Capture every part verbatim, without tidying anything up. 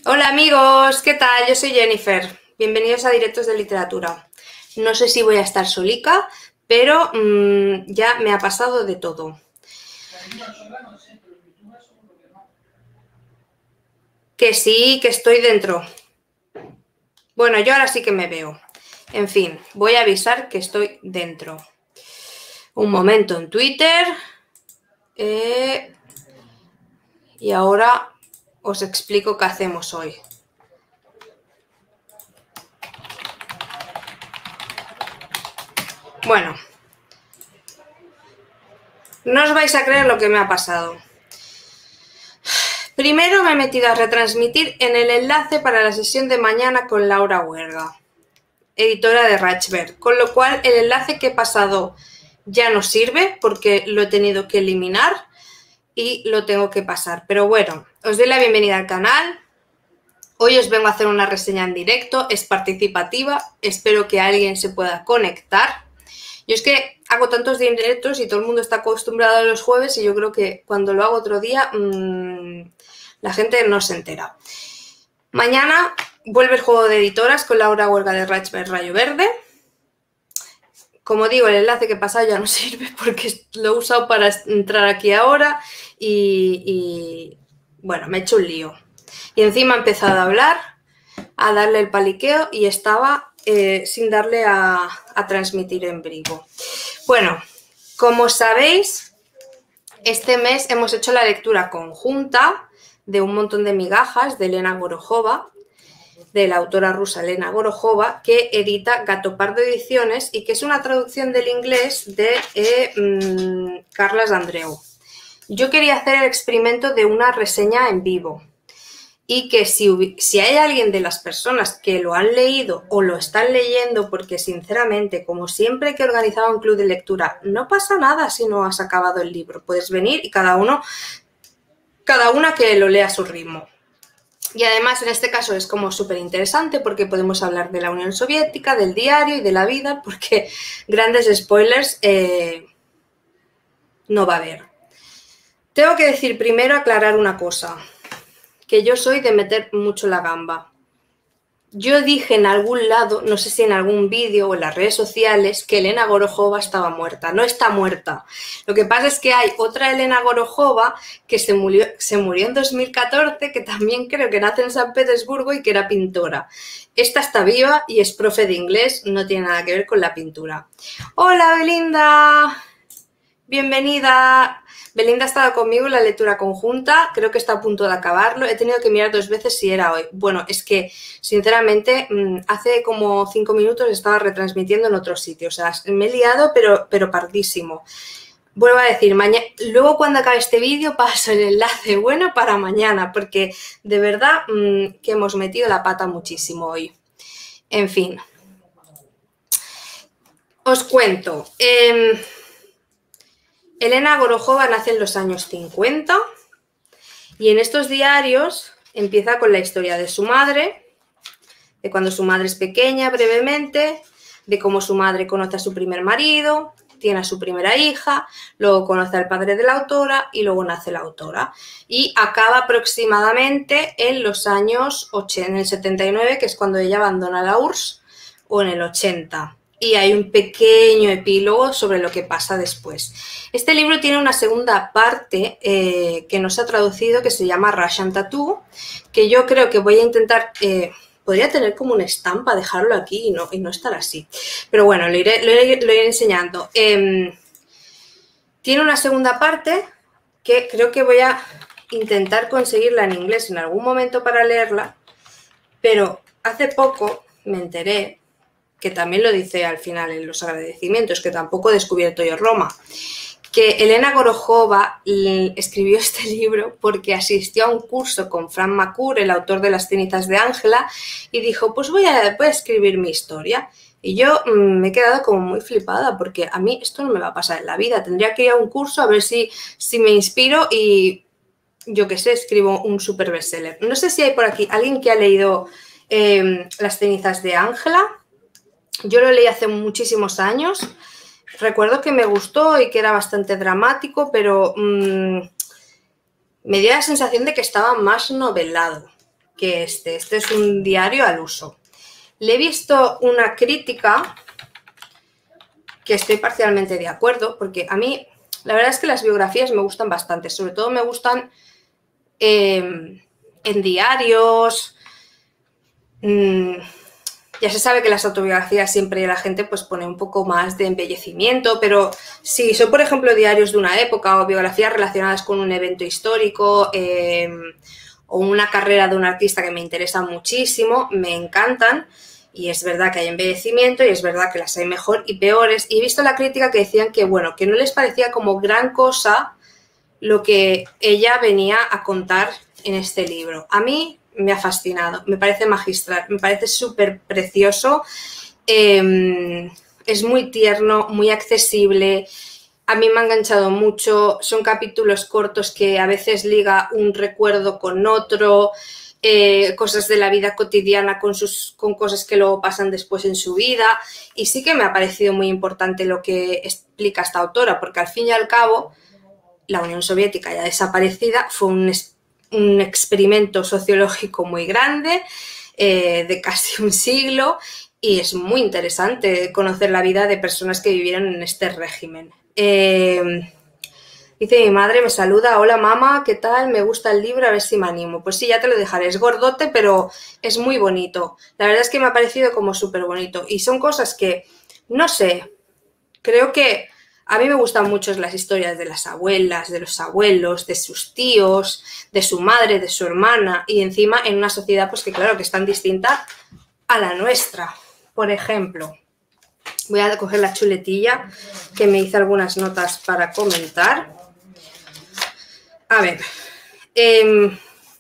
Hola amigos, ¿qué tal? Yo soy Jennifer. Bienvenidos a Directos de Literatura. No sé si voy a estar solica, pero mmm, ya me ha pasado de todo. Que sí, que estoy dentro. Bueno, yo ahora sí que me veo. En fin, voy a avisar que estoy dentro. Un momento en Twitter. Eh, y ahora os explico qué hacemos hoy. Bueno, no os vais a creer lo que me ha pasado. Primero me he metido a retransmitir en el enlace para la sesión de mañana con Laura Huerga, editora de Rachberg, con lo cual el enlace que he pasado ya no sirve porque lo he tenido que eliminar y lo tengo que pasar. Pero bueno, os doy la bienvenida al canal. Hoy os vengo a hacer una reseña en directo, es participativa, espero que alguien se pueda conectar. Yo es que hago tantos directos y todo el mundo está acostumbrado a los jueves y yo creo que cuando lo hago otro día mmm, la gente no se entera. Mañana vuelve el juego de editoras con Laura Huerga de Rachberg Rayo Verde. Como digo, el enlace que he pasado ya no sirve porque lo he usado para entrar aquí ahora y, y bueno, me he hecho un lío. Y encima he empezado a hablar, a darle el paliqueo y estaba eh, sin darle a, a transmitir en vivo. Bueno, como sabéis, este mes hemos hecho la lectura conjunta de Un montón de migajas de Elena Gorojova, de la autora rusa Elena Gorojova, que edita Gato Pardo Ediciones y que es una traducción del inglés de eh, mmm, Carles Andreu. Yo quería hacer el experimento de una reseña en vivo y que si, si hay alguien de las personas que lo han leído o lo están leyendo, porque sinceramente, como siempre que he organizado un club de lectura, no pasa nada si no has acabado el libro. Puedes venir y cada uno, cada una que lo lea a su ritmo. Y además en este caso es como súper interesante porque podemos hablar de la Unión Soviética, del diario y de la vida, porque grandes spoilers eh, no va a haber. Tengo que decir primero, aclarar una cosa, que yo soy de meter mucho la gamba. Yo dije en algún lado, no sé si en algún vídeo o en las redes sociales, que Elena Gorojova estaba muerta. No está muerta. Lo que pasa es que hay otra Elena Gorojova que se murió, se murió en dos mil catorce, que también creo que nace en San Petersburgo y que era pintora. Esta está viva y es profe de inglés, no tiene nada que ver con la pintura. ¡Hola, Belinda! Bienvenida. Belinda ha estado conmigo en la lectura conjunta, creo que está a punto de acabarlo. He tenido que mirar dos veces si era hoy. Bueno, es que, sinceramente, hace como cinco minutos estaba retransmitiendo en otro sitio. O sea, me he liado, pero, pero pardísimo. Vuelvo a decir, mañana, luego cuando acabe este vídeo paso el enlace bueno para mañana, porque de verdad mmm, que hemos metido la pata muchísimo hoy. En fin. Os cuento. Eh, Elena Gorojova nace en los años cincuenta y en estos diarios empieza con la historia de su madre, de cuando su madre es pequeña brevemente, de cómo su madre conoce a su primer marido, tiene a su primera hija, luego conoce al padre de la autora y luego nace la autora. Y acaba aproximadamente en los años ochenta, en el setenta y nueve, que es cuando ella abandona la U R S S, o en el ochenta. Y hay un pequeño epílogo sobre lo que pasa después. Este libro tiene una segunda parte eh, que no se ha traducido, que se llama Russian Tattoo, que yo creo que voy a intentar... Eh, podría tener como una estampa, dejarlo aquí y no, y no estar así. Pero bueno, lo iré, lo iré, lo iré enseñando. Eh, tiene una segunda parte que creo que voy a intentar conseguirla en inglés en algún momento para leerla, pero hace poco me enteré, que también lo dice al final en los agradecimientos, que tampoco he descubierto yo Roma, que Elena Gorojova escribió este libro porque asistió a un curso con Frank McCourt, el autor de Las cenizas de Ángela, y dijo, pues voy a, voy a escribir mi historia. Y yo mmm, me he quedado como muy flipada porque a mí esto no me va a pasar en la vida. Tendría que ir a un curso a ver si, si me inspiro y, yo qué sé, escribo un super bestseller. No sé si hay por aquí alguien que ha leído eh, Las cenizas de Ángela. Yo lo leí hace muchísimos años. Recuerdo que me gustó y que era bastante dramático, pero mmm, me dio la sensación de que estaba más novelado. que este. Este es un diario al uso. Le he visto una crítica que estoy parcialmente de acuerdo, porque a mí la verdad es que las biografías me gustan bastante, sobre todo me gustan eh, en diarios. Mmm, ya se sabe que las autobiografías siempre la gente pues pone un poco más de embellecimiento, pero si son, por ejemplo, diarios de una época o biografías relacionadas con un evento histórico eh, o una carrera de un artista que me interesa muchísimo, me encantan. Y es verdad que hay embellecimiento y es verdad que las hay mejor y peores. Y he visto la crítica que decían que, bueno, que no les parecía como gran cosa lo que ella venía a contar en este libro. A mí me ha fascinado, me parece magistral, me parece súper precioso, eh, es muy tierno, muy accesible, a mí me ha enganchado mucho, son capítulos cortos que a veces liga un recuerdo con otro, eh, cosas de la vida cotidiana con, sus, con cosas que luego pasan después en su vida, y sí que me ha parecido muy importante lo que explica esta autora, porque al fin y al cabo la Unión Soviética ya desaparecida fue un un experimento sociológico muy grande, eh, de casi un siglo, y es muy interesante conocer la vida de personas que vivieron en este régimen. Eh, dice mi madre, me saluda, hola mamá, ¿qué tal? Me gusta el libro, a ver si me animo. Pues sí, ya te lo dejaré, es gordote, pero es muy bonito. La verdad es que me ha parecido como súper bonito, y son cosas que, no sé, creo que a mí me gustan mucho las historias de las abuelas, de los abuelos, de sus tíos, de su madre, de su hermana, y encima en una sociedad pues que claro que es tan distinta a la nuestra. Por ejemplo, voy a coger la chuletilla que me hice algunas notas para comentar. A ver, eh,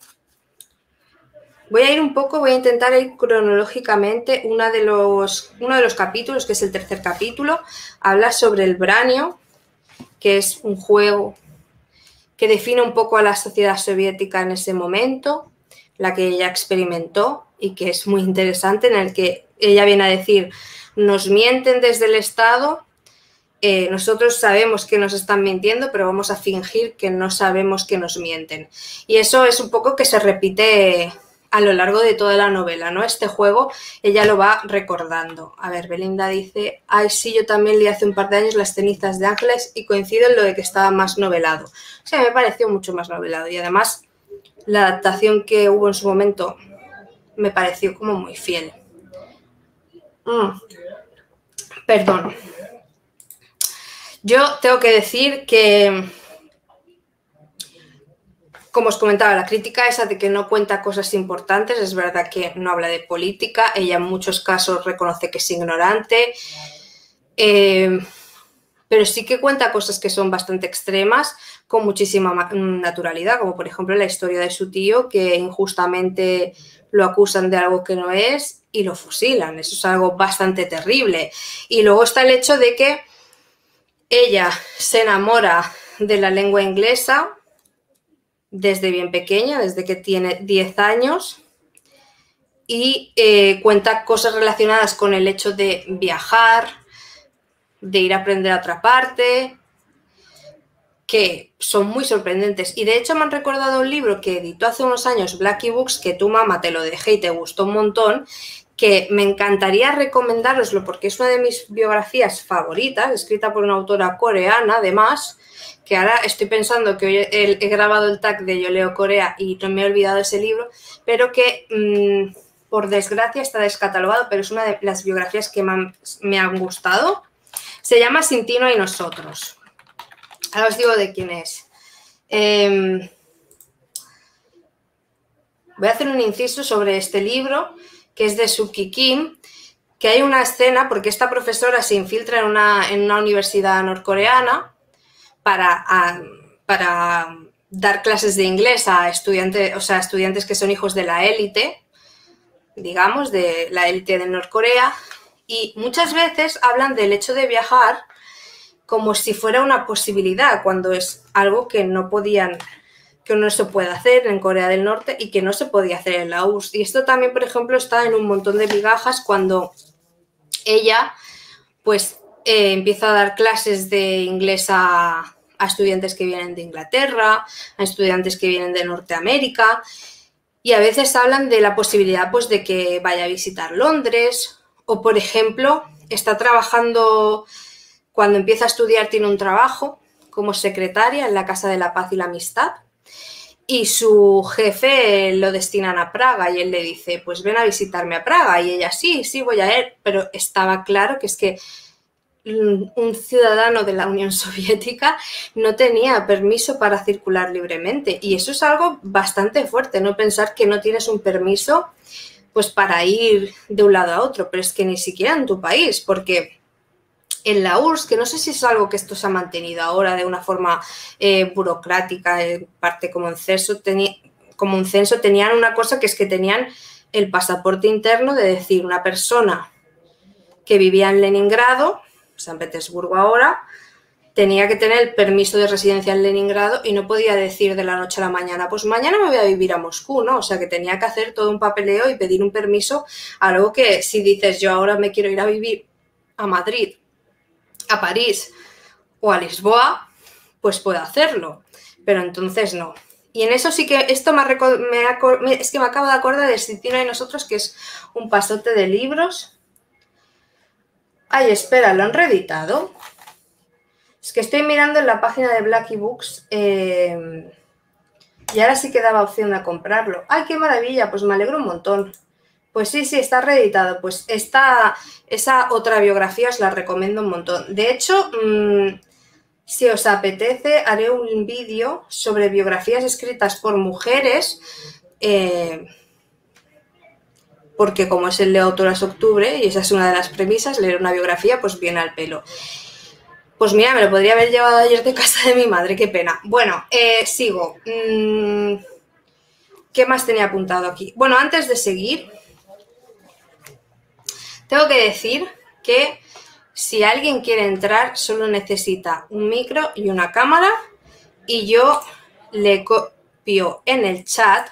voy a ir un poco, voy a intentar ir cronológicamente. Una de los, uno de los capítulos, que es el tercer capítulo, habla sobre el Branio, que es un juego que define un poco a la sociedad soviética en ese momento, la que ella experimentó, y que es muy interesante, en el que ella viene a decir, nos mienten desde el Estado, eh, nosotros sabemos que nos están mintiendo, pero vamos a fingir que no sabemos que nos mienten. Y eso es un poco que se repite a lo largo de toda la novela, ¿no? Este juego ella lo va recordando. A ver, Belinda dice, ay, sí, yo también leí hace un par de años Las cenizas de Ángeles y coincido en lo de que estaba más novelado. O sea, me pareció mucho más novelado, y además la adaptación que hubo en su momento me pareció como muy fiel. Mm. Perdón. Yo tengo que decir que, como os comentaba, la crítica esa de que no cuenta cosas importantes, es verdad que no habla de política, ella en muchos casos reconoce que es ignorante, eh, pero sí que cuenta cosas que son bastante extremas, con muchísima naturalidad, como por ejemplo la historia de su tío, que injustamente lo acusan de algo que no es y lo fusilan. Eso es algo bastante terrible. Y luego está el hecho de que ella se enamora de la lengua inglesa desde bien pequeña, desde que tiene diez años, y eh, cuenta cosas relacionadas con el hecho de viajar, de ir a aprender a otra parte, que son muy sorprendentes. Y de hecho me han recordado un libro que editó hace unos años Blackie Books, que tu mamá te lo dejé y te gustó un montón, que me encantaría recomendároslo porque es una de mis biografías favoritas, escrita por una autora coreana además, que ahora estoy pensando que hoy he, he grabado el tag de Yo leo Corea y no me he olvidado ese libro, pero que mmm, por desgracia está descatalogado, pero es una de las biografías que me han, me han gustado. Se llama Sin ti no hay nosotros. Ahora os digo de quién es. Eh, voy a hacer un inciso sobre este libro, que es de Suki Kim, que hay una escena, porque esta profesora se infiltra en una, en una universidad norcoreana para, a, para dar clases de inglés a estudiantes, o sea, estudiantes que son hijos de la élite, digamos, de la élite de Norcorea, y muchas veces hablan del hecho de viajar como si fuera una posibilidad, cuando es algo que no podían, que no se puede hacer en Corea del Norte y que no se podía hacer en la U R S S. Y esto también, por ejemplo, está en un montón de migajas cuando ella pues eh, empieza a dar clases de inglés a, a estudiantes que vienen de Inglaterra, a estudiantes que vienen de Norteamérica, Y a veces hablan de la posibilidad pues, de que vaya a visitar Londres o, por ejemplo, está trabajando, cuando empieza a estudiar tiene un trabajo como secretaria en la Casa de la Paz y la Amistad y su jefe lo destinan a Praga y él le dice, pues ven a visitarme a Praga y ella, sí, sí voy a ir, pero estaba claro que es que un ciudadano de la Unión Soviética no tenía permiso para circular libremente y eso es algo bastante fuerte, no pensar que no tienes un permiso pues para ir de un lado a otro, pero es que ni siquiera en tu país, porque en la U R S S, que no sé si es algo que esto se ha mantenido ahora de una forma eh, burocrática, en parte como un censo, teni como un censo, tenían una cosa que es que tenían el pasaporte interno de decir una persona que vivía en Leningrado, San Petersburgo ahora, tenía que tener el permiso de residencia en Leningrado y no podía decir de la noche a la mañana, pues mañana me voy a vivir a Moscú, ¿no? O sea, que tenía que hacer todo un papeleo y pedir un permiso, algo que si dices yo ahora me quiero ir a vivir a Madrid, a París o a Lisboa, pues puedo hacerlo, pero entonces no. Y en eso sí que esto me, me, me es que me acabo de acordar de Cristina y nosotros, que es un pasote de libros. Ay, espera, ¿lo han reeditado? Es que estoy mirando en la página de Blackie Books eh, y ahora sí que daba opción a comprarlo. ¡Ay, qué maravilla! Pues me alegro un montón. Pues sí, sí, está reeditado. Pues esta, esa otra biografía os la recomiendo un montón. De hecho, mmm, si os apetece, haré un vídeo sobre biografías escritas por mujeres, eh, porque como es el de Autoras Octubre, y esa es una de las premisas, leer una biografía pues viene al pelo. Pues mira, me lo podría haber llevado ayer de casa de mi madre, qué pena. Bueno, eh, sigo. Mm, ¿qué más tenía apuntado aquí? Bueno, antes de seguir, tengo que decir que si alguien quiere entrar, solo necesita un micro y una cámara y yo le copio en el chat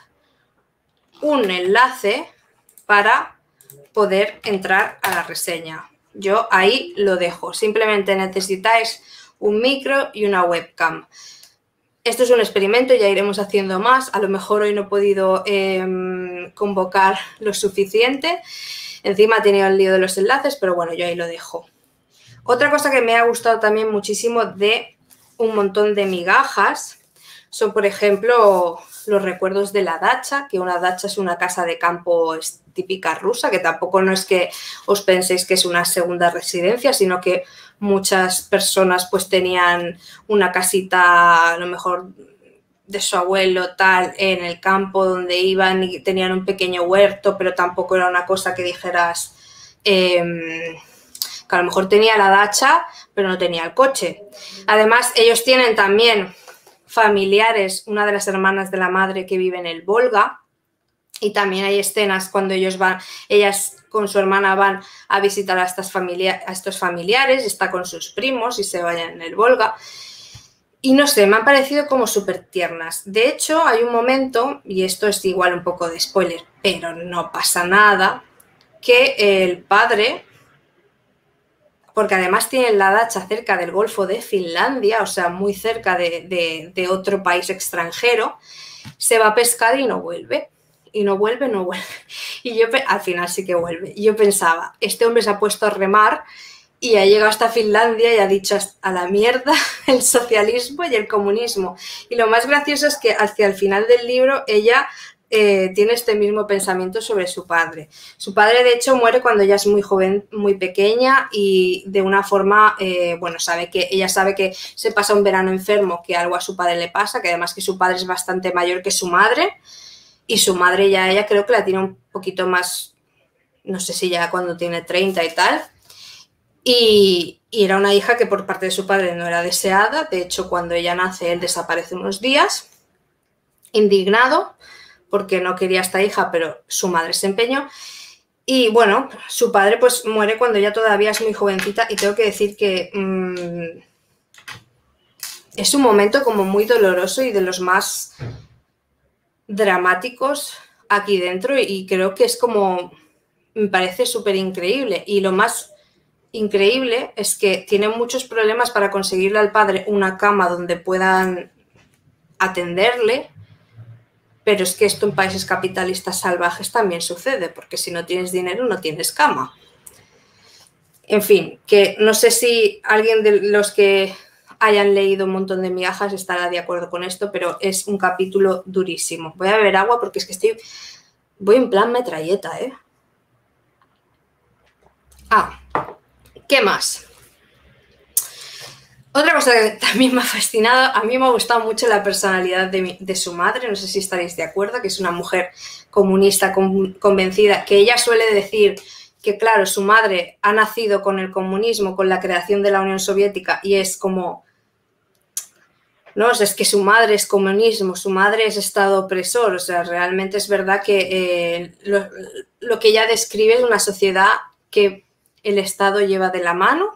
un enlace para poder entrar a la reseña. Yo ahí lo dejo. Simplemente necesitáis un micro y una webcam. Esto es un experimento, ya iremos haciendo más. A lo mejor hoy no he podido eh, convocar lo suficiente. Encima he tenido el lío de los enlaces, pero bueno, yo ahí lo dejo. Otra cosa que me ha gustado también muchísimo de un montón de migajas son, por ejemplo, los recuerdos de la dacha, que una dacha es una casa de campo típica rusa, que tampoco no es que os penséis que es una segunda residencia, sino que muchas personas pues tenían una casita, a lo mejor de su abuelo, tal, en el campo donde iban y tenían un pequeño huerto, pero tampoco era una cosa que dijeras eh, que a lo mejor tenía la dacha, pero no tenía el coche. Además, ellos tienen también familiares, una de las hermanas de la madre que vive en el Volga, y también hay escenas cuando ellos van, ellas con su hermana van a visitar a, estas familia, a estos familiares, está con sus primos y se vayan en el Volga. Y no sé, me han parecido como súper tiernas. De hecho, hay un momento, y esto es igual un poco de spoiler, pero no pasa nada, que el padre, porque además tienen la dacha cerca del Golfo de Finlandia, o sea, muy cerca de, de, de otro país extranjero, se va a pescar y no vuelve. Y no vuelve, no vuelve. Y yo, al final sí que vuelve. Y yo pensaba, este hombre se ha puesto a remar y ha llegado hasta Finlandia y ha dicho a la mierda el socialismo y el comunismo. Y lo más gracioso es que hacia el final del libro ella eh, tiene este mismo pensamiento sobre su padre. Su padre, de hecho, muere cuando ella es muy joven, muy pequeña y de una forma, eh, bueno, sabe que ella sabe que se pasa un verano enfermo, que algo a su padre le pasa, que además que su padre es bastante mayor que su madre. Y su madre ya, ella creo que la tiene un poquito más, no sé si ya cuando tiene treinta y tal. Y, y era una hija que por parte de su padre no era deseada. De hecho, cuando ella nace, él desaparece unos días, indignado, porque no quería a esta hija, pero su madre se empeñó. Y bueno, su padre pues muere cuando ella todavía es muy jovencita y tengo que decir que mmm, es un momento como muy doloroso y de los más dramáticos aquí dentro y creo que es como, me parece súper increíble. Y lo más increíble es que tienen muchos problemas para conseguirle al padre una cama donde puedan atenderle Pero es que esto en países capitalistas salvajes también sucede, porque si no tienes dinero no tienes cama. En fin, que no sé si alguien de los que hayan leído un montón de migajas estará de acuerdo con esto, pero es un capítulo durísimo. Voy a beber agua porque es que estoy... Voy en plan metralleta, ¿eh? Ah, ¿qué más? Otra cosa que también me ha fascinado, a mí me ha gustado mucho la personalidad de, mi, de su madre, no sé si estaréis de acuerdo, que es una mujer comunista con, convencida, que ella suele decir que, claro, su madre ha nacido con el comunismo, con la creación de la Unión Soviética, y es como... No, o sea, es que su madre es comunismo, su madre es Estado opresor, o sea, realmente es verdad que eh, lo, lo que ella describe es una sociedad que el Estado lleva de la mano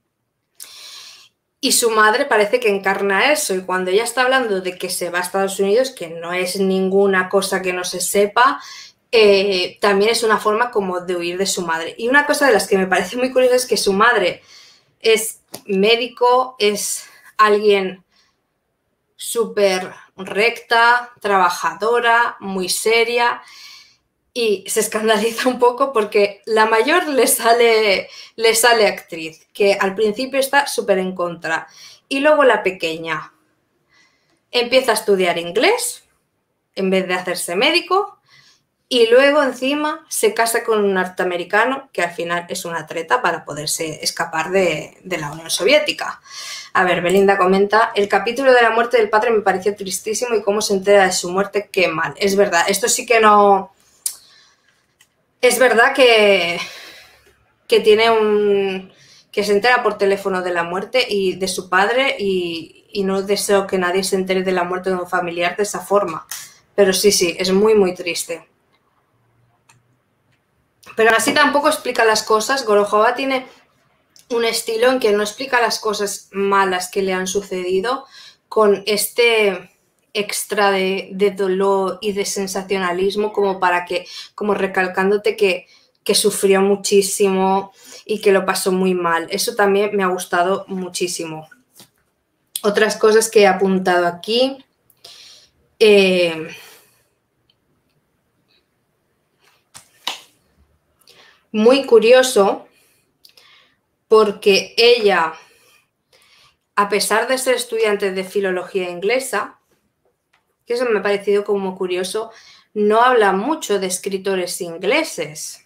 y su madre parece que encarna eso, y cuando ella está hablando de que se va a Estados Unidos, que no es ninguna cosa que no se sepa, eh, también es una forma como de huir de su madre. Y una cosa de las que me parece muy curiosa es que su madre es médico, es alguien súper recta, trabajadora, muy seria, y se escandaliza un poco porque la mayor le sale, le sale actriz, que al principio está súper en contra, y luego la pequeña empieza a estudiar inglés en vez de hacerse médico, y luego encima se casa con un norteamericano que al final es una treta para poderse escapar de, de la Unión Soviética. A ver, Belinda comenta, el capítulo de la muerte del padre me pareció tristísimo y cómo se entera de su muerte, qué mal. Es verdad, esto sí que no... Es verdad que, que tiene un... que se entera por teléfono de la muerte y de su padre y, y no deseo que nadie se entere de la muerte de un familiar de esa forma. Pero sí, sí, es muy, muy triste. Pero así tampoco explica las cosas. Gorojoa tiene un estilo en que no explica las cosas malas que le han sucedido con este extra de, de dolor y de sensacionalismo como para que, como recalcándote que, que sufrió muchísimo y que lo pasó muy mal. Eso también me ha gustado muchísimo. Otras cosas que he apuntado aquí. Eh, muy curioso porque ella, a pesar de ser estudiante de filología inglesa, que eso me ha parecido como curioso, no habla mucho de escritores ingleses.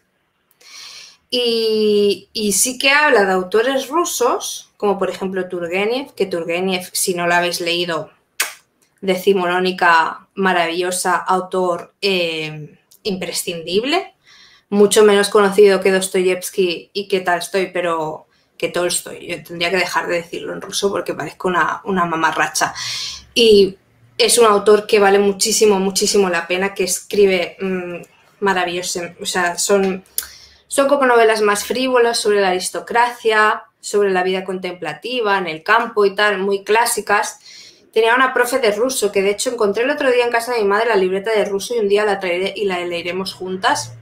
Y, y sí que habla de autores rusos, como por ejemplo Turgenev, que Turgenev, si no lo habéis leído, decimonónica, maravillosa, autor eh, imprescindible, mucho menos conocido que Dostoyevsky y que Tolstoy, pero que Tolstoy, yo tendría que dejar de decirlo en ruso porque parezco una, una mamarracha. Y es un autor que vale muchísimo, muchísimo la pena, que escribe mmm, maravilloso, o sea, son, son como novelas más frívolas sobre la aristocracia, sobre la vida contemplativa en el campo y tal, muy clásicas. Tenía una profe de ruso que de hecho encontré el otro día en casa de mi madre la libreta de ruso y un día la traeré y la leeremos juntas,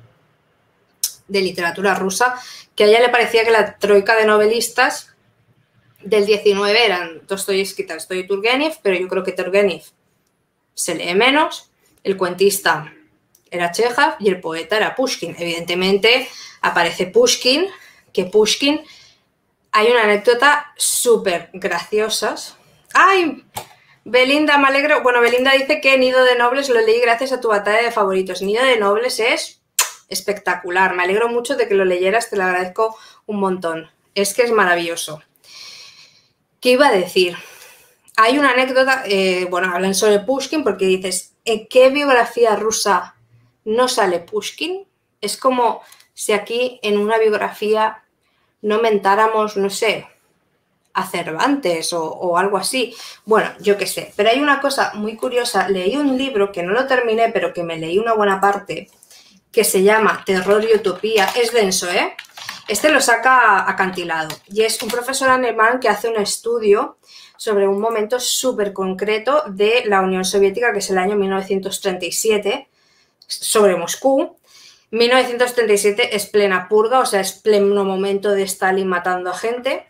de literatura rusa, que a ella le parecía que la troika de novelistas del diecinueve eran Dostoyevsky, Tolstoy y Turgenev, pero yo creo que Turgenev se lee menos, el cuentista era Chekhov y el poeta era Pushkin. Evidentemente aparece Pushkin, que Pushkin, hay una anécdota súper graciosa. ¡Ay! Belinda, me alegro. Bueno, Belinda dice que Nido de Nobles lo leí gracias a tu batalla de favoritos. Nido de Nobles es espectacular. Me alegro mucho de que lo leyeras, te lo agradezco un montón. Es que es maravilloso. ¿Qué iba a decir? Hay una anécdota, eh, bueno, hablan sobre Pushkin porque dices, ¿en qué biografía rusa no sale Pushkin? Es como si aquí en una biografía no mentáramos, no sé, a Cervantes o, o algo así. Bueno, yo qué sé. Pero hay una cosa muy curiosa. Leí un libro que no lo terminé, pero que me leí una buena parte, que se llama Terror y Utopía. Es denso, ¿eh? Este lo saca acantilado. Y es un profesor alemán que hace un estudio sobre un momento súper concreto de la Unión Soviética, que es el año mil novecientos treinta y siete, sobre Moscú. mil novecientos treinta y siete es plena purga, o sea, es pleno momento de Stalin matando a gente.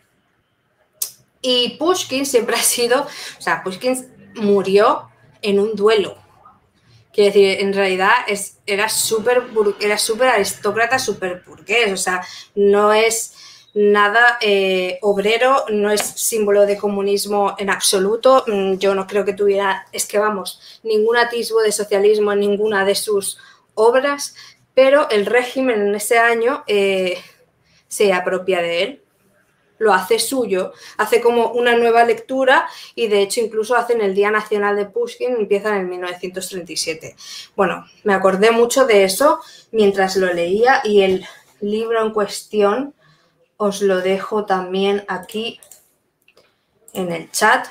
Y Pushkin siempre ha sido, o sea, Pushkin murió en un duelo. Quiero decir, en realidad es, era súper era súper aristócrata, súper burgués, o sea, no es nada eh, obrero, no es símbolo de comunismo en absoluto. Yo no creo que tuviera, es que vamos, ningún atisbo de socialismo en ninguna de sus obras, pero el régimen en ese año eh, se apropia de él, lo hace suyo, hace como una nueva lectura y de hecho incluso hacen el Día Nacional de Pushkin, empiezan en mil novecientos treinta y siete. Bueno, me acordé mucho de eso mientras lo leía y el libro en cuestión os lo dejo también aquí en el chat.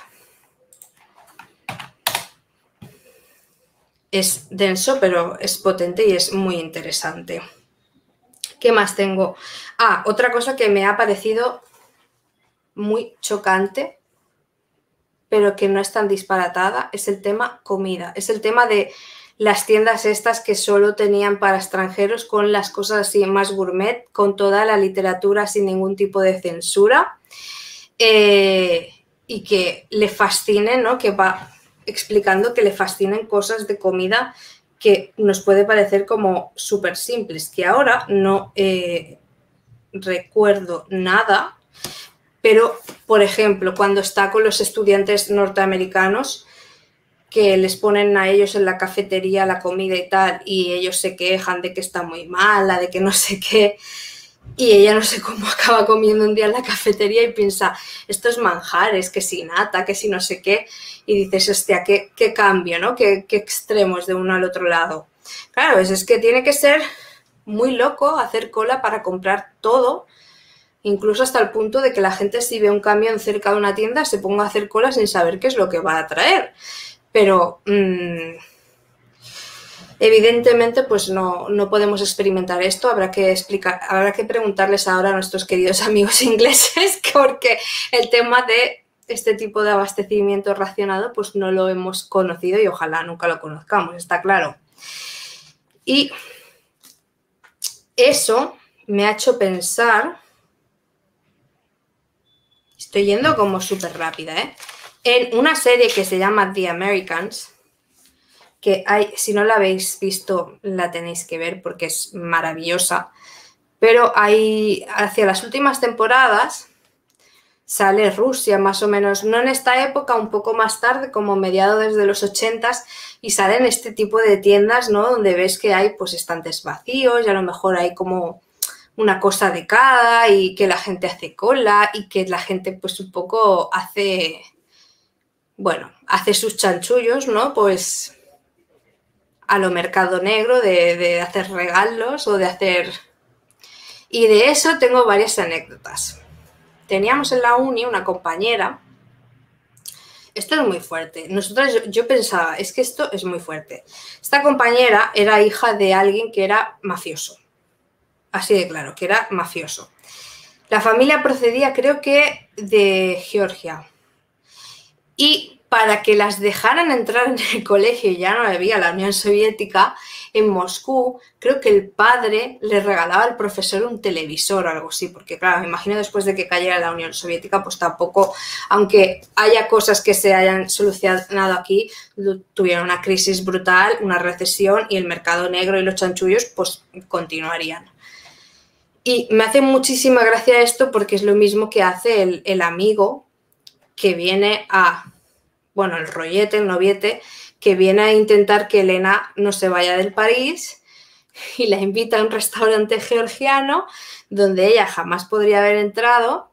Es denso, pero es potente y es muy interesante. ¿Qué más tengo? Ah, otra cosa que me ha parecido muy chocante, pero que no es tan disparatada, es el tema comida. Es el tema de las tiendas estas que solo tenían para extranjeros, con las cosas así más gourmet, con toda la literatura sin ningún tipo de censura, eh, y que le fascinen, ¿no? Que va explicando que le fascinen cosas de comida que nos puede parecer como súper simples, que ahora no eh, recuerdo nada, pero, por ejemplo, cuando está con los estudiantes norteamericanos, que les ponen a ellos en la cafetería la comida y tal, y ellos se quejan de que está muy mala, de que no sé qué, y ella no sé cómo acaba comiendo un día en la cafetería y piensa, esto es manjares, que si nata, que si no sé qué, y dices, hostia, qué, qué cambio, ¿no? Qué, qué extremos de uno al otro lado. Claro, es, es que tiene que ser muy loco hacer cola para comprar todo, incluso hasta el punto de que la gente, si ve un camión cerca de una tienda, se ponga a hacer cola sin saber qué es lo que va a traer. Pero mmm, evidentemente pues no, no podemos experimentar esto, habrá que explicar, habrá que preguntarles ahora a nuestros queridos amigos ingleses, porque el tema de este tipo de abastecimiento racionado pues no lo hemos conocido y ojalá nunca lo conozcamos, está claro. Y eso me ha hecho pensar, estoy yendo como súper rápida, ¿eh? En una serie que se llama The Americans, que hay, si no la habéis visto, la tenéis que ver porque es maravillosa, pero hay, hacia las últimas temporadas sale Rusia más o menos, no en esta época, un poco más tarde, como mediados desde los ochentas, y salen este tipo de tiendas, ¿no? Donde ves que hay pues estantes vacíos y a lo mejor hay como una cosa de cada y que la gente hace cola y que la gente pues un poco hace, bueno, hace sus chanchullos, ¿no? Pues a lo mercado negro de, de hacer regalos o de hacer... Y de eso tengo varias anécdotas. Teníamos en la uni una compañera, esto es muy fuerte, nosotros, yo, yo pensaba, es que esto es muy fuerte. Esta compañera era hija de alguien que era mafioso, así de claro, que era mafioso. La familia procedía, creo que, de Georgia. Y para que las dejaran entrar en el colegio, ya no había la Unión Soviética, en Moscú, creo que el padre le regalaba al profesor un televisor o algo así, porque claro, me imagino después de que cayera la Unión Soviética, pues tampoco, aunque haya cosas que se hayan solucionado aquí, tuvieron una crisis brutal, una recesión y el mercado negro y los chanchullos pues continuarían. Y me hace muchísima gracia esto porque es lo mismo que hace el, el amigo que viene a, bueno, el rollete, el noviete, que viene a intentar que Elena no se vaya del país y la invita a un restaurante georgiano donde ella jamás podría haber entrado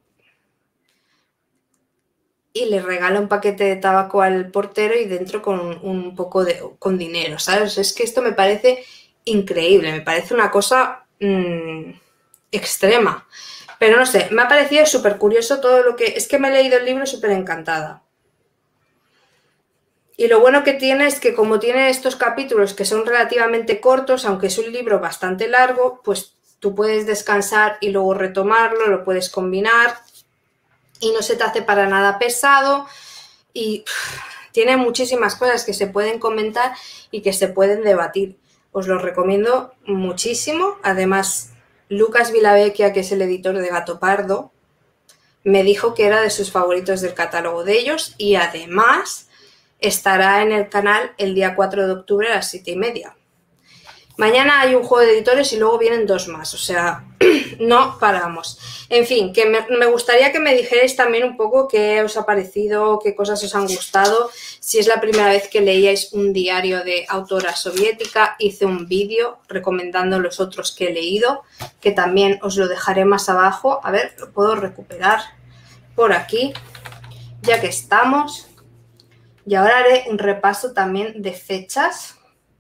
y le regala un paquete de tabaco al portero y dentro con un, un poco de con dinero, ¿sabes? Es que esto me parece increíble, me parece una cosa mmm, extrema. Pero no sé, me ha parecido súper curioso todo lo que... Es que me he leído el libro súper encantada. Y lo bueno que tiene es que como tiene estos capítulos que son relativamente cortos, aunque es un libro bastante largo, pues tú puedes descansar y luego retomarlo, lo puedes combinar y no se te hace para nada pesado y pff, tiene muchísimas cosas que se pueden comentar y que se pueden debatir. Os lo recomiendo muchísimo. Además, Lucas Vilavecchia, que es el editor de Gato Pardo, me dijo que era de sus favoritos del catálogo de ellos y además estará en el canal el día cuatro de octubre a las siete y media. Mañana hay un juego de editores y luego vienen dos más, o sea, no paramos. En fin, que me, me gustaría que me dijerais también un poco qué os ha parecido, qué cosas os han gustado. Si es la primera vez que leíais un diario de autora soviética, hice un vídeo recomendando los otros que he leído, que también os lo dejaré más abajo. A ver, lo puedo recuperar por aquí, ya que estamos. Y ahora haré un repaso también de fechas.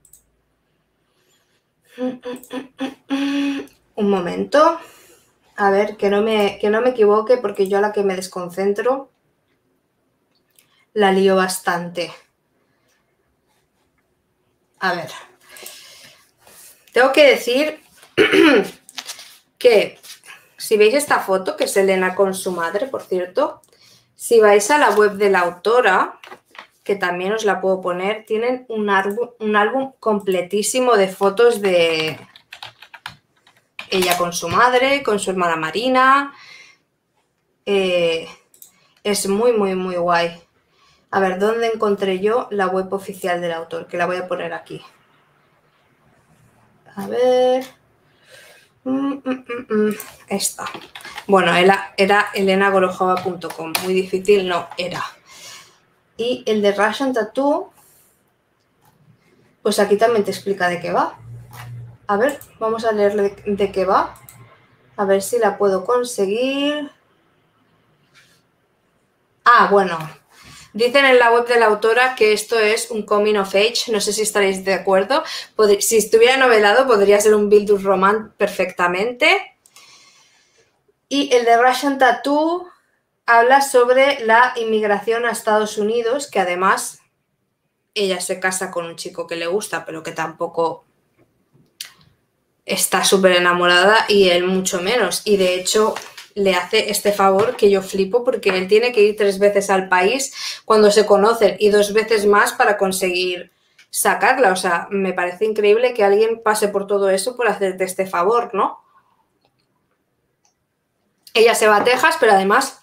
Un momento. A ver, que no me, que no me equivoque, porque yo a la que me desconcentro la lío bastante. A ver. Tengo que decir que si veis esta foto, que es Elena con su madre, por cierto, si vais a la web de la autora, que también os la puedo poner, tienen un álbum, un álbum completísimo de fotos de ella con su madre, con su hermana Marina. Eh, es muy, muy, muy guay. A ver, ¿dónde encontré yo la web oficial del autor? Que la voy a poner aquí. A ver... Mm, mm, mm, mm. Esta. Bueno, era, era elena gorojova punto com. Muy difícil no era. Y el de Russian Tattoo, pues aquí también te explica de qué va. A ver, vamos a leer de, de qué va. A ver si la puedo conseguir. Ah, bueno. Dicen en la web de la autora que esto es un coming of age. No sé si estaréis de acuerdo. Pod- si estuviera novelado, podría ser un Bildung Roman perfectamente. Y el de Russian Tattoo habla sobre la inmigración a Estados Unidos, que además ella se casa con un chico que le gusta, pero que tampoco está súper enamorada, y él mucho menos. Y de hecho le hace este favor que yo flipo, porque él tiene que ir tres veces al país cuando se conocen y dos veces más para conseguir sacarla. O sea, me parece increíble que alguien pase por todo eso por hacerte este favor, ¿no? Ella se va a Texas, pero además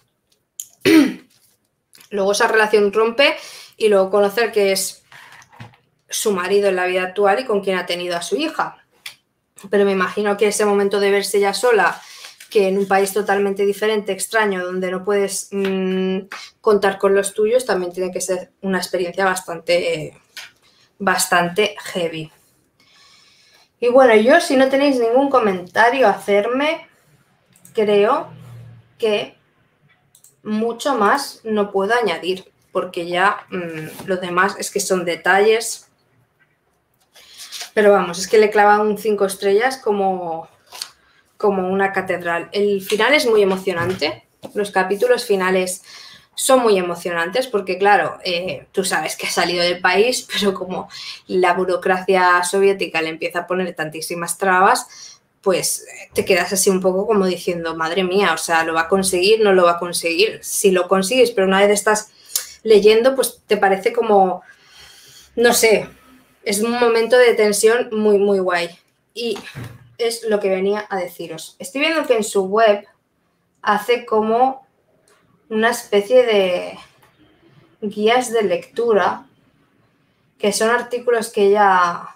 luego esa relación rompe, y luego conocer que es su marido en la vida actual y con quien ha tenido a su hija. Pero me imagino que ese momento de verse ya sola, que en un país totalmente diferente, extraño, donde no puedes mmm, contar con los tuyos, también tiene que ser una experiencia bastante, bastante heavy. Y bueno, yo, si no tenéis ningún comentario a hacerme, creo que mucho más no puedo añadir, porque ya mmm, lo demás es que son detalles. Pero vamos, es que le clava un cinco estrellas como, como una catedral. El final es muy emocionante. Los capítulos finales son muy emocionantes porque, claro, eh, tú sabes que ha salido del país, pero como la burocracia soviética le empieza a poner tantísimas trabas, pues te quedas así un poco como diciendo, madre mía, o sea, ¿lo va a conseguir? ¿No lo va a conseguir? Si lo consigues, pero una vez estás leyendo, pues te parece como, no sé, es un momento de tensión muy, muy guay. Y es lo que venía a deciros. Estoy viendo que en su web hace como una especie de guías de lectura, que son artículos que ella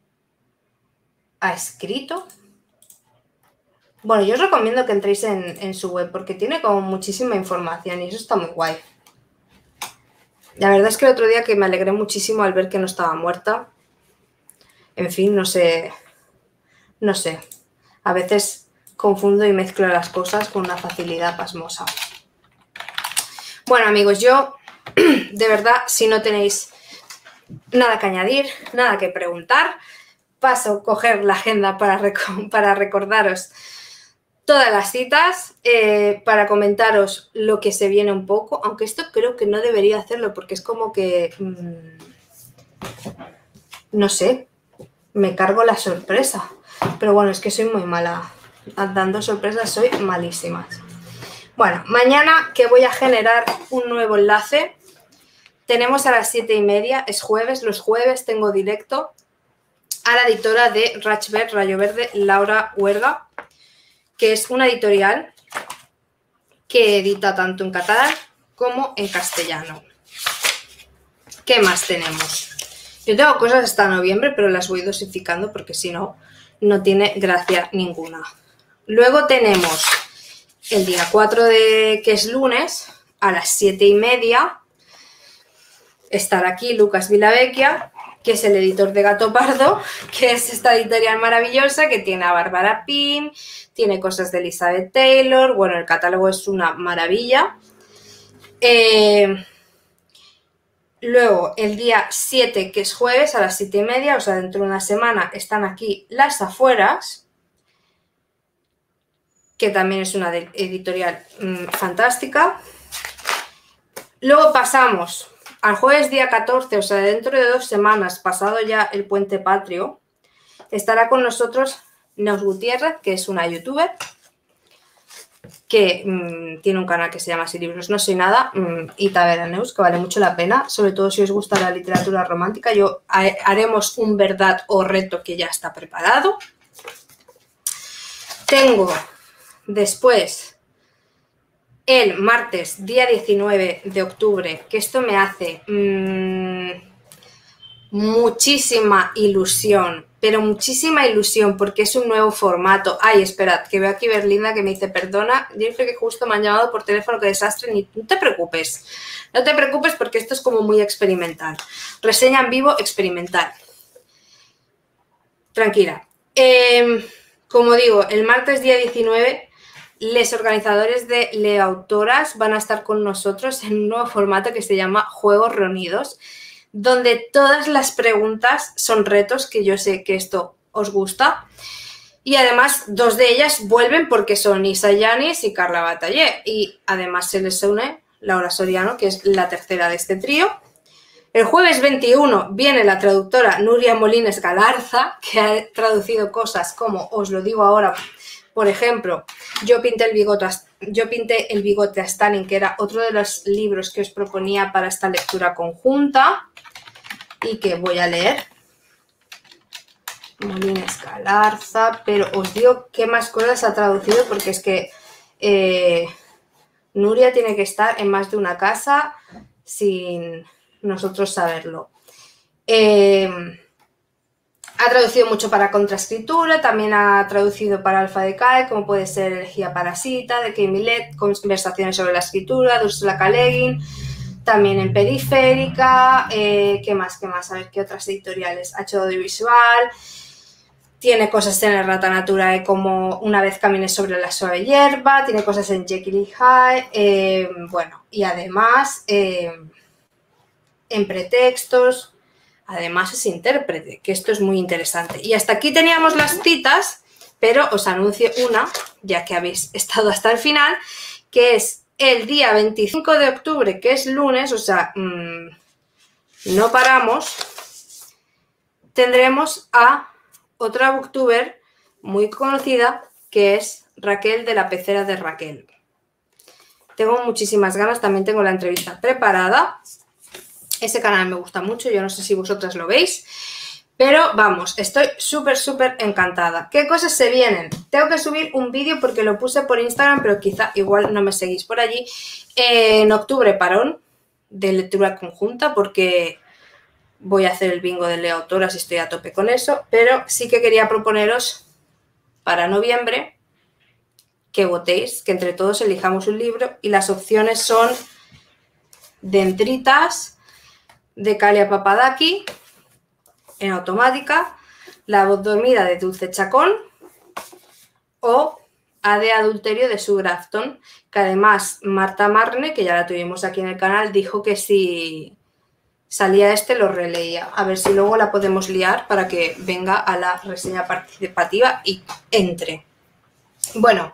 ha escrito. Bueno, yo os recomiendo que entréis en, en su web, porque tiene como muchísima información y eso está muy guay. La verdad es que el otro día que me alegré muchísimo al ver que no estaba muerta. En fin, no sé, no sé. A veces confundo y mezclo las cosas con una facilidad pasmosa. Bueno, amigos, yo, de verdad, si no tenéis nada que añadir, nada que preguntar, paso a coger la agenda para, rec para recordaros todas las citas, eh, para comentaros lo que se viene un poco, aunque esto creo que no debería hacerlo porque es como que, mmm, no sé, me cargo la sorpresa. Pero bueno, es que soy muy mala. Dando sorpresas soy malísima. Bueno, mañana que voy a generar un nuevo enlace. Tenemos a las siete y media, es jueves. Los jueves tengo directo a la editora de Rachbert, Rayo Verde, Laura Huerga, que es una editorial que edita tanto en catalán como en castellano. ¿Qué más tenemos? Yo tengo cosas hasta noviembre, pero las voy dosificando porque si no, no tiene gracia ninguna. Luego tenemos el día cuatro, de, que es lunes, a las siete y media, estará aquí Lucas Vilavecchia, que es el editor de Gato Pardo, que es esta editorial maravillosa que tiene a Bárbara Pym, tiene cosas de Elizabeth Taylor, bueno, el catálogo es una maravilla. Eh, luego, el día siete, que es jueves, a las siete y media, o sea, dentro de una semana, están aquí Las Afueras, que también es una editorial mmm, fantástica. Luego pasamos al jueves día catorce, o sea, dentro de dos semanas, pasado ya el puente patrio, estará con nosotros Neus Gutiérrez, que es una youtuber, que mmm, tiene un canal que se llama Si Libros No Soy Nada, mmm, y Tavera Neus, que vale mucho la pena, sobre todo si os gusta la literatura romántica. Yo haremos un verdad o reto que ya está preparado. Tengo después el martes, día diecinueve de octubre, que esto me hace mmm, muchísima ilusión, pero muchísima ilusión porque es un nuevo formato. Ay, esperad, que veo aquí Berlinda que me dice, perdona, yo creo que justo me han llamado por teléfono, qué desastre, ni, no te preocupes, no te preocupes porque esto es como muy experimental. Reseña en vivo experimental. Tranquila. Eh, como digo, el martes día diecinueve... los organizadores de Leautoras van a estar con nosotros en un nuevo formato que se llama Juegos Reunidos, donde todas las preguntas son retos, que yo sé que esto os gusta. Y además, dos de ellas vuelven porque son Isa Yanis y Carla Batallé. Y además se les une Laura Soriano, que es la tercera de este trío. El jueves veintiuno viene la traductora Nuria Molines Galarza, que ha traducido cosas como, os lo digo ahora, por ejemplo, yo pinté el bigote, yo pinté el bigote a Stalin, que era otro de los libros que os proponía para esta lectura conjunta y que voy a leer. Molines Galarza, pero os digo qué más cosas ha traducido porque es que eh, Nuria tiene que estar en más de una casa sin nosotros saberlo. Eh, Ha traducido mucho para contraescritura, también ha traducido para Alfa de Cae, como puede ser Elegía Parasita, de Kay Millet, Conversaciones sobre la escritura, de Ursula K. Le Guin, también en Periférica, eh, ¿qué más, qué más? A ver, ¿qué otras editoriales? Ha hecho audiovisual, tiene cosas en el Rata Naturae como Una vez caminé sobre la suave hierba, tiene cosas en Jekyll y Hyde, eh, bueno, y además eh, en Pretextos. Además es intérprete, que esto es muy interesante. Y hasta aquí teníamos las citas, pero os anuncio una, ya que habéis estado hasta el final, que es el día veinticinco de octubre, que es lunes, o sea, mmm, no paramos. Tendremos a otra booktuber muy conocida, que es Raquel de la Pecera de Raquel. Tengo muchísimas ganas, también tengo la entrevista preparada. Ese canal me gusta mucho, yo no sé si vosotras lo veis, pero vamos, estoy súper, súper encantada. ¿Qué cosas se vienen? Tengo que subir un vídeo porque lo puse por Instagram, pero quizá igual no me seguís por allí. Eh, en octubre parón de lectura conjunta porque voy a hacer el bingo de Leautoras y estoy a tope con eso, pero sí que quería proponeros para noviembre que votéis, que entre todos elijamos un libro y las opciones son Dentritas, de Kalia Papadaki, en automática, La voz dormida de Dulce Chacón o A de adulterio de Sue Grafton, que además Marta Marne, que ya la tuvimos aquí en el canal, dijo que si salía este lo releía. A ver si luego la podemos liar para que venga a la reseña participativa y entre. Bueno,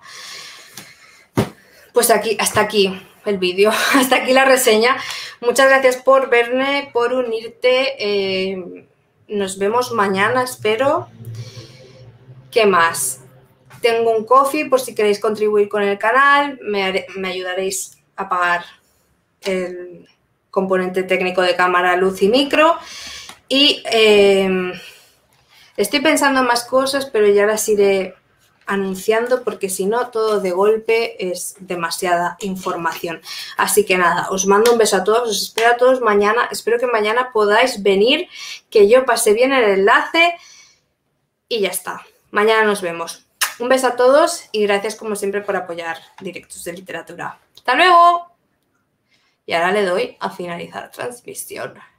pues aquí, hasta aquí el vídeo, hasta aquí la reseña. Muchas gracias por verme, por unirte. Eh, nos vemos mañana, espero. ¿Qué más? Tengo un coffee por si queréis contribuir con el canal. Me, haré, me ayudaréis a pagar el componente técnico de cámara, luz y micro. Y eh, estoy pensando en más cosas, pero ya las iré anunciando, porque si no, todo de golpe es demasiada información. Así que nada, os mando un beso a todos, os espero a todos mañana. Espero que mañana podáis venir, que yo pase bien el enlace y ya está. Mañana nos vemos. Un beso a todos y gracias como siempre por apoyar Directos de Literatura. ¡Hasta luego! Y ahora le doy a finalizar transmisión.